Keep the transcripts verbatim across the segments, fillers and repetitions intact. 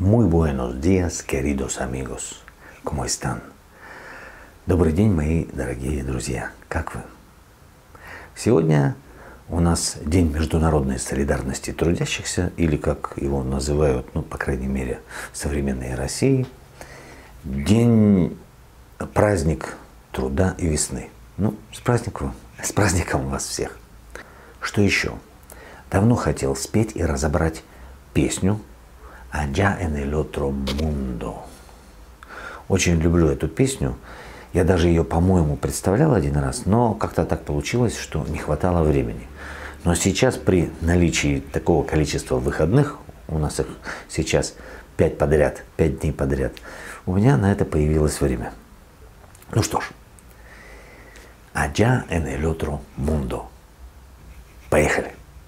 Muy buenos días, queridos amigos. ¿Cómo están? Добрый день, мои дорогие друзья. Как вы? Сегодня у нас День международной солидарности трудящихся, или как его называют, ну, по крайней мере, в современной России, День, праздник труда и весны. Ну, с праздником, с праздником вас всех. Что еще? Давно хотел спеть и разобрать песню «Allá en el otro mundo». Очень люблю эту песню. Я даже ее, по-моему, представлял один раз, но как-то так получилось, что не хватало времени. Но сейчас при наличии такого количества выходных, у нас их сейчас пять подряд, пять дней подряд, у меня на это появилось время. Ну что ж, «Allá en el otro mundo». Поехали!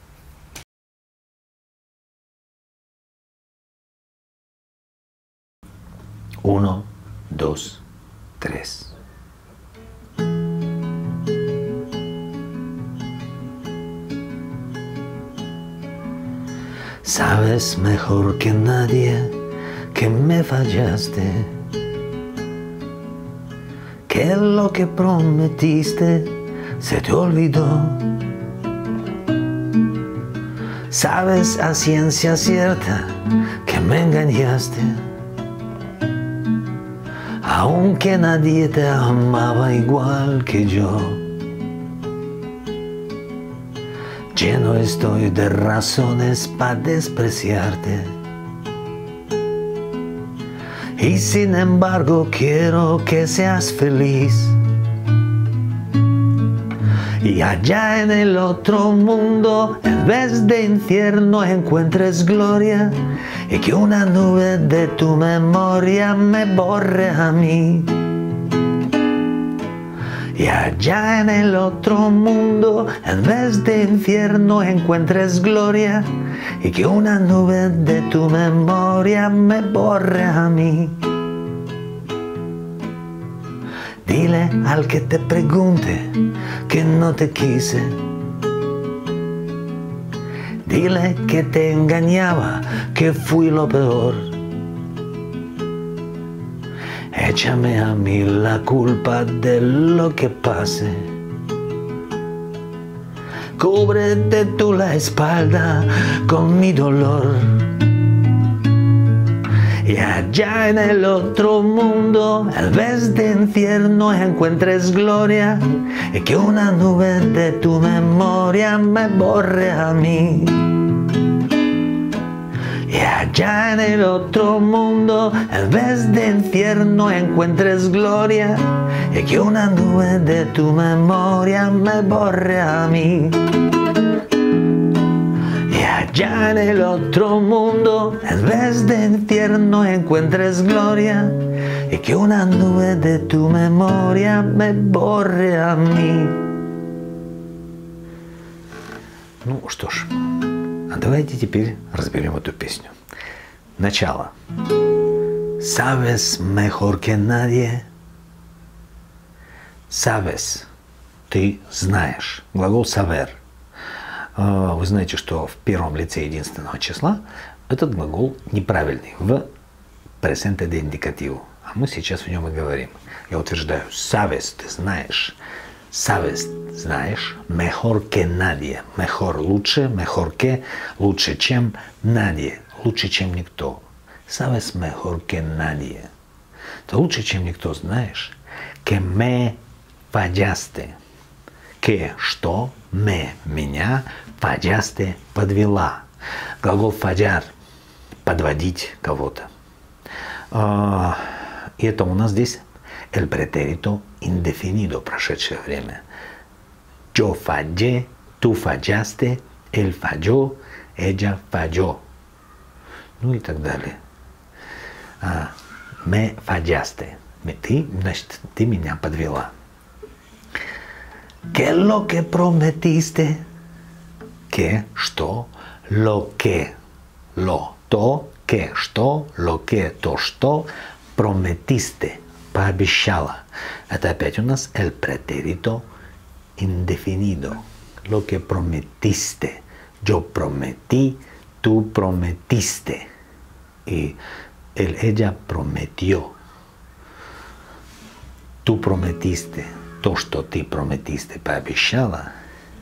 Uno, dos, tres. Sabes mejor que nadie que me fallaste, que lo que prometiste se te olvidó. Sabes a ciencia cierta que me engañaste, aunque nadie te amaba igual que yo. Lleno estoy de razones para despreciarte, y sin embargo quiero que seas feliz. Y allá en el otro mundo, en vez de infierno, encuentres gloria, y que una nube de tu memoria me borre a mí. Y allá en el otro mundo, en vez de infierno, encuentres gloria, y que una nube de tu memoria me borre a mí. Dile al que te pregunte que no te quise, dile que te engañaba, que fui lo peor. Échame a mí la culpa de lo que pase, cúbrete tú la espalda con mi dolor. Y allá en el otro mundo, en vez de infierno, encuentres gloria, y que una nube de tu memoria me borre a mí. Y allá en el otro mundo, en vez de infierno, encuentres gloria, y que una nube de tu memoria me borre a mí. Allá en el otro mundo, en vez de infierno, encuentres gloria, y que una nube de tu memoria me borre a mí. Ну что ж, а давайте теперь разберем эту песню. Начало. Sabes mejor que nadie. Sabes. Ты знаешь. Глагол saber. Вы знаете, что в первом лице единственного числа этот глагол неправильный в presente de indicativo. А мы сейчас в нем и говорим. Я утверждаю, sabes, ты знаешь. Sabes, знаешь, mejor que nadie. Mejor, лучше, mejor que, лучше, чем, nadie, лучше, чем никто. Sabes mejor que nadie. Ты лучше, чем никто знаешь, que me fallaste. Que, что, me, меня, fallaste, подвела. Глагол fallar, подводить кого-то. И это у нас здесь el pretérito indefinido, прошедшее время. Yo fallé, tú fallaste, él falló, ella falló. Ну и так далее. Me fallaste. Ты, значит, ты меня подвела. ¿Qué lo que prometiste? ¿Qué? Что? Lo que. Lo. То. ¿Qué? Что? Lo que. То, что. Prometiste. Пообещала. Это опять у нас el pretérito indefinido. Lo que prometiste. Yo prometí. Tú prometiste. Y él, ella prometió. Tú prometiste то, что ты prometiste, пообещала,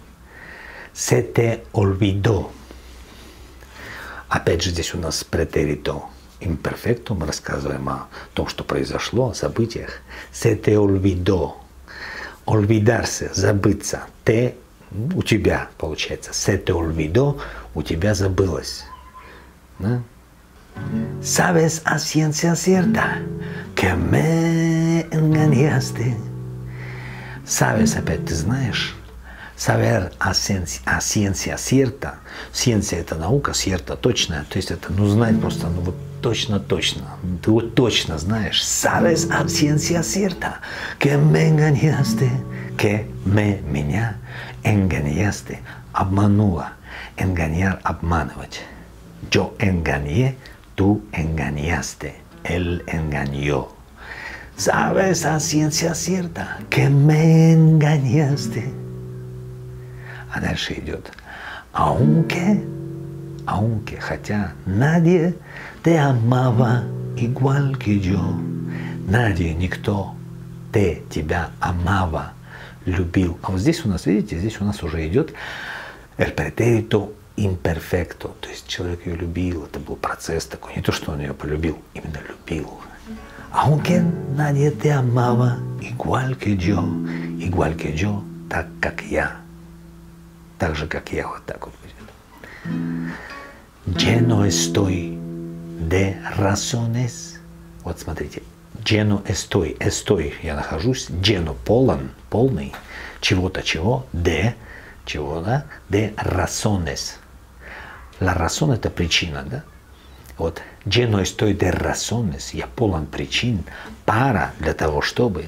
se te olvidó. Опять же, здесь у нас претерито имперфекто, мы рассказываем о том, что произошло, о событиях. Se te olvidó. Olvidarse, забыться. Te, у тебя, получается. Se te olvidó, у тебя забылось. Да? Sabes a ciencia cierta que me engañaste. Sabes, опять ты знаешь. Saber a ciencia, a ciencia cierta. Ciencia — это наука, cierta — точная. То есть это, ну, знать просто, ну, вот точно-точно. Ты вот точно знаешь. Sabes a ciencia cierta que me engañaste. Que me, меня, engañaste. Обманула. Engañar — обманывать. Yo engañé, tú engañaste. Él engañó. Sabes a ciencia cierta que me engañaste. А дальше идет. Aunque, aunque, хотя nadie te amaba igual que yo. Nadie, никто, te, тебя, amaba, любил. А вот здесь у нас, видите, здесь у нас уже идет el pretérito imperfecto. То есть человек ее любил, это был процесс такой. Не то, что он ее полюбил, именно любил. Aunque nadie te amaba igual que yo. Igual que yo, так как я. Так же, как я, вот так вот будет. Lleno estoy de razones. Вот смотрите. Lleno estoy. Estoy. Я нахожусь. Lleno. Полон. Полный. Чего-то чего. De. Чего, да? De razones. La razón — это причина, да? Вот. Lleno estoy de razones. Я полон причин. Para. Для того, чтобы.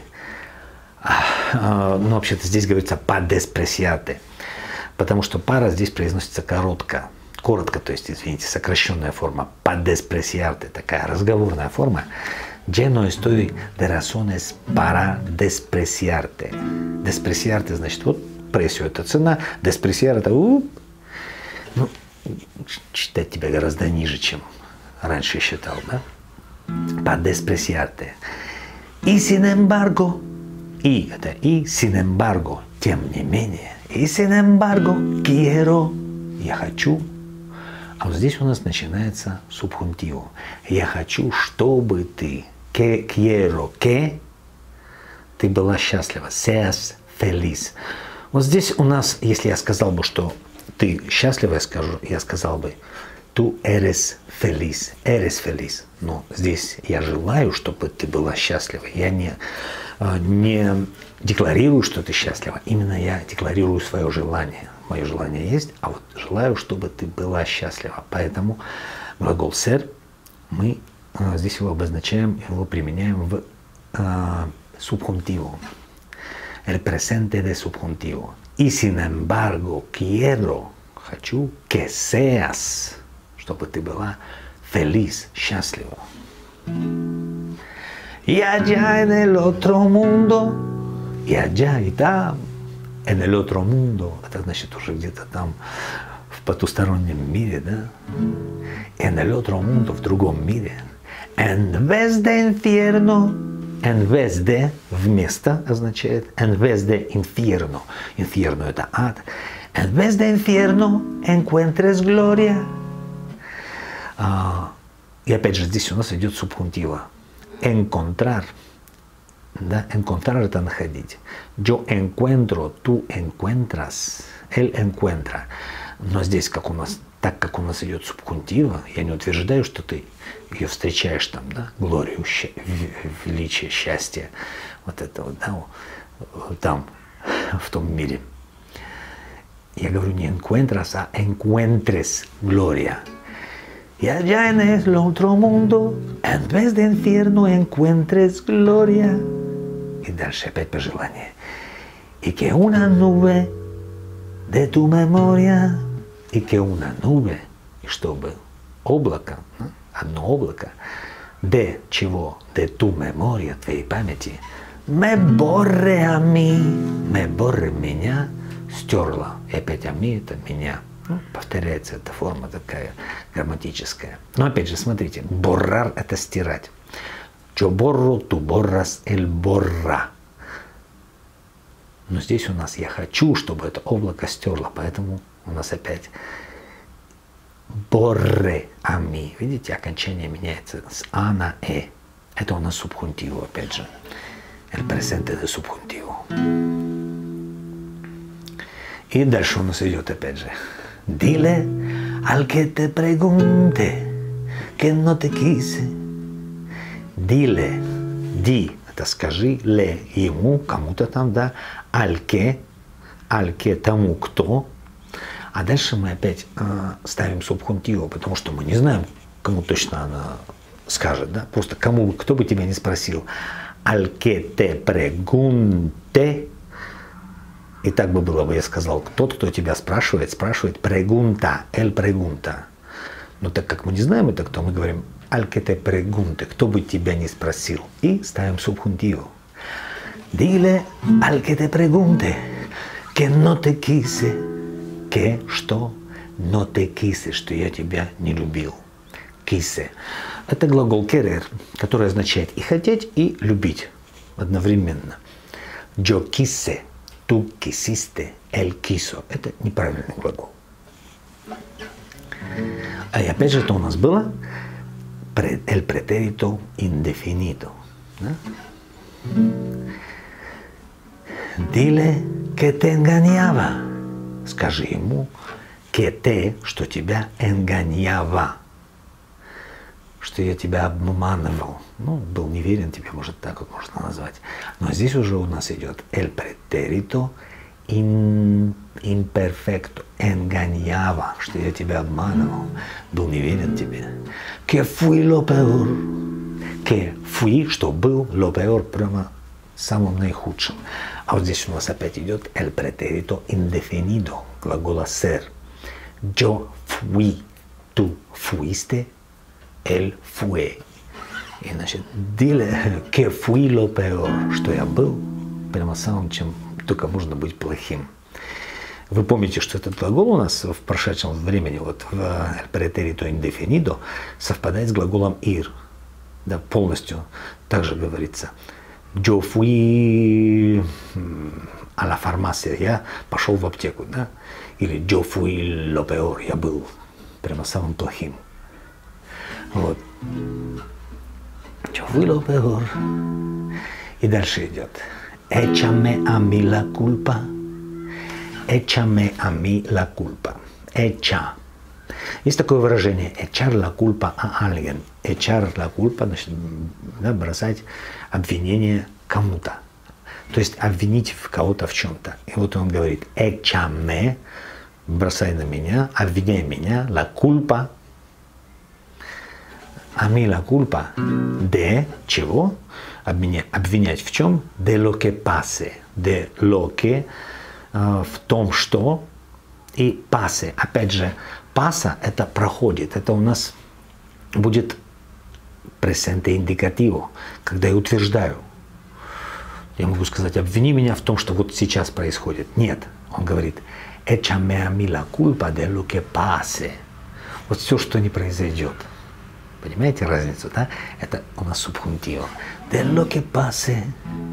Ну, вообще-то здесь говорится pa despreciarte. Потому что пара здесь произносится коротко. Коротко, то есть, извините, сокращенная форма. Pa despreciarte. Такая разговорная форма. Lleno estoy de razones para despreciarte. Despreciarte значит, вот прессию — это цена. Despreciar — это уп, ну, считать тебя гораздо ниже, чем раньше считал, да? Pa despreciarte. Y sin embargo, и это и, sin embargo, тем не менее. И sin embargo, quiero, я хочу. А вот здесь у нас начинается субхунтиво. Я хочу, чтобы ты, que quiero, que ты была счастлива. Seas feliz. Вот здесь у нас, если я сказал бы, что ты счастлива, я скажу, я сказал бы, tú eres feliz, eres feliz. Но здесь я желаю, чтобы ты была счастлива. Я не, не декларирую, что ты счастлива. Именно я декларирую свое желание. Мое желание есть, а вот желаю, чтобы ты была счастлива. Поэтому глагол ser мы а, здесь его обозначаем, его применяем в а, subjuntivo. El presente de subjuntivo. Y sin embargo, quiero, хочу, que seas, чтобы ты была feliz, счастлива. Y allá en el otro mundo, y allá y там, en el otro mundo, это значит уже где-то там, в потустороннем мире, да? En el otro mundo, в другом мире. En vez de infierno, en vez de, вместо означает, en vez de infierno. Infierno — это ад. En vez de infierno, encuentres gloria. А, и опять же, здесь у нас идет субхунтива. Encontrar. Да? Encontrar — это находить. Yo encuentro, tú encuentras, él encuentra. Но здесь, как у нас, так как у нас идет субхунтива, я не утверждаю, что ты ее встречаешь там, да, глорию, величие, счастье, вот это вот, да, там, в том мире. Я говорю не encuentras, а encuentres gloria. Y allá en el otro mundo, en vez de infierno, encuentres gloria. И дальше опять пожелание. Y que una nube de tu memoria, y que una nube, и чтобы облако, одно облако, de чего, de tu memoria, твоей памяти, me borre a mí, me borre меня, стерла. И опять а ми — это меня. Ну, повторяется эта форма такая грамматическая. Но опять же, смотрите, боррар – это стирать. Yo borro, tú borras, él borra. Но здесь у нас я хочу, чтобы это облако стерло, поэтому у нас опять borre a mí. Видите, окончание меняется с а на э. Это у нас субхунтиво, опять же. El presente de subjuntivo. И дальше у нас идет опять же. Dile al que te pregunte que no te quise. Dile, ди, это скажи, ле, ему, кому-то там, да, альке, альке, тому, кто. А дальше мы опять э, ставим субхунтиво, потому что мы не знаем, кому точно она скажет, да, просто кому, кто бы тебя не спросил. Альке те прегунте. И так бы было бы, я сказал, тот, кто тебя спрашивает, спрашивает прегунта, эль прегунта. Но так как мы не знаем это, кто, мы говорим al que te pregunte, кто бы тебя не спросил. И ставим субхунтиво. Dile al que te pregunte que no te quise. Que, что, no te quise, что я тебя не любил. Quise. Это глагол querer, который означает и хотеть, и любить одновременно. Yo quise. Tú quisiste, él quiso. Это неправильный глагол. А и опять же, это у нас было el pretérito indefinido. ¿No? Dile que te engañaba. Скажи ему, que te, что тебя engañaba. Что я тебя обманывал. Ну, был неверен тебе, может, так вот можно назвать. Но здесь уже у нас идет el pretérito in, imperfecto, engañaba, что я тебя обманывал, был неверен тебе. Que fui lo peor, que fui, что был, lo peor, прямо самым наихудшим. А вот здесь у нас опять идет el pretérito indefinido, глагола ser. Yo fui, tú fuiste, él fue. И значит, dile que fui lo peor, что я был прямо самым, чем только можно быть плохим. Вы помните, что этот глагол у нас в прошедшем времени, вот в el pretérito indefinido, совпадает с глаголом ir. Да, полностью также говорится. Yo fui a la farmacia, я пошел в аптеку, да? Или yo fui lo peor, я был прямо самым плохим. Вот. Yo fui lo peor. И дальше идет. Échame a mí la culpa. Échame a mí la culpa. Echa. Есть такое выражение. Echar la culpa a alguien. Echar la culpa, значит, да, бросать обвинение кому-то. То есть обвинить в кого-то в чем-то. И вот он говорит. Échame. Бросай на меня. Обвиняй меня. La culpa. A mí la culpa de чего? Обвинять, обвинять в чем? De lo que pase. De lo que э, в том, что. И pase. Опять же, pasa это проходит. Это у нас будет presente indicativo, когда я утверждаю. Я могу сказать, обвини меня в том, что вот сейчас происходит. Нет. Он говорит, échame a mí la culpa de lo que pase. Вот все, что не произойдет. Понимаете разницу, да? Это у нас субхунтиво. De lo que pase.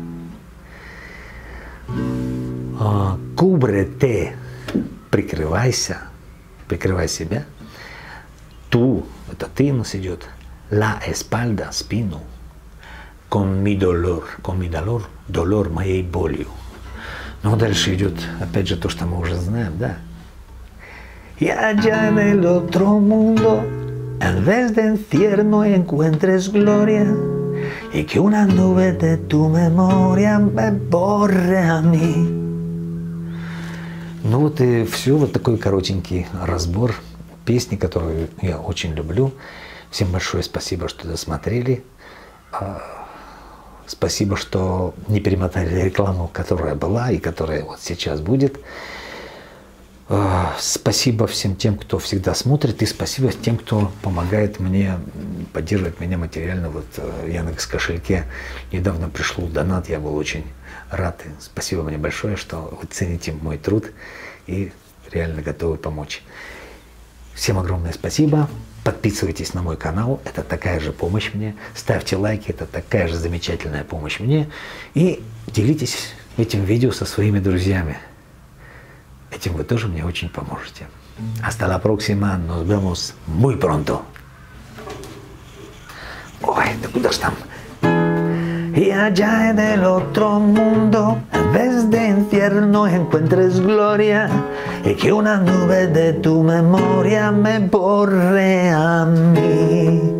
Cúbrete. Прикрывайся. Прикрывай себя. Tú, это ты у нас идет. La espalda, спину. Con mi dolor. Con mi dolor. Dolor моей болью. Но дальше идет, опять же, то, что мы уже знаем, да? Y allá en el otro mundo, en vez de infierno encuentres gloria, y que una nube de tu memoria me borre a mí. Ну вот и все, вот такой коротенький разбор песни, которую я очень люблю. Всем большое спасибо, что досмотрели. Спасибо, что не перемотали рекламу, которая была и которая вот сейчас будет. Спасибо всем тем, кто всегда смотрит, и спасибо тем, кто помогает мне, поддерживает меня материально. Вот в Яндекс кошельке недавно пришел донат, я был очень рад. Спасибо мне большое, что вы цените мой труд и реально готовы помочь. Всем огромное спасибо. Подписывайтесь на мой канал, это такая же помощь мне. Ставьте лайки, это такая же замечательная помощь мне. И делитесь этим видео со своими друзьями. Этим вы тоже мне очень поможете. Hasta la próxima, nos vemos muy pronto. Ой, да куда ж там? Y allá en el otro mundo, en vez de infierno encuentres gloria, y que una nube de tu memoria me borre a mí.